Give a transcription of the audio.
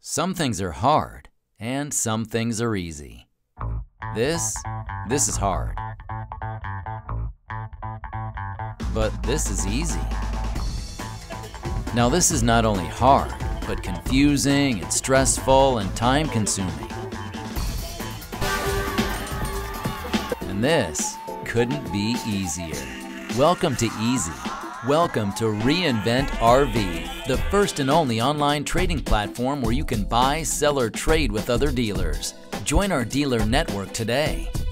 Some things are hard, and some things are easy. This is hard. But this is easy. Now this is not only hard, but confusing and stressful and time-consuming. And this couldn't be easier. Welcome to Easy. Welcome to reInvent RV, the first and only online trading platform where you can buy, sell, or trade with other dealers. Join our dealer network today.